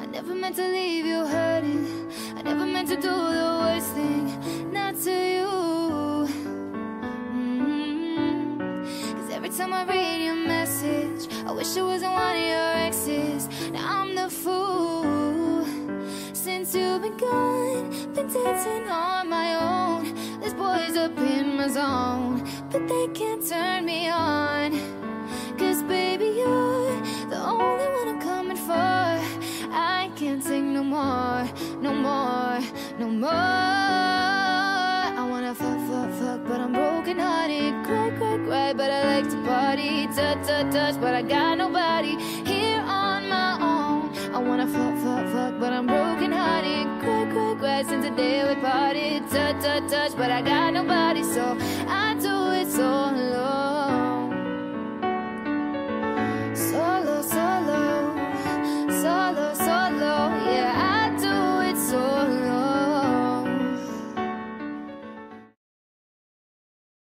never meant to leave you hurting. I never meant to do the worst thing, not to you. Cause every time I read your message, I wish it wasn't one of your exes. Now I'm the fool. Since you've been gone, been dancing on my own. This boy's up in my zone, but they can't turn me on. Cause baby, you're the only one I'm coming for. I can't take no more, no more, no more. I wanna fuck, fuck, fuck, but I'm broken hearted. Cry, cry, cry, but I like to party. Touch, touch, touch, but I got nobody here on my own. I wanna fuck, fuck, fuck, but I'm broken hearted. Cry, cry, cry, since the day we parted. Touch, touch, touch, but I got nobody, so I do it so alone.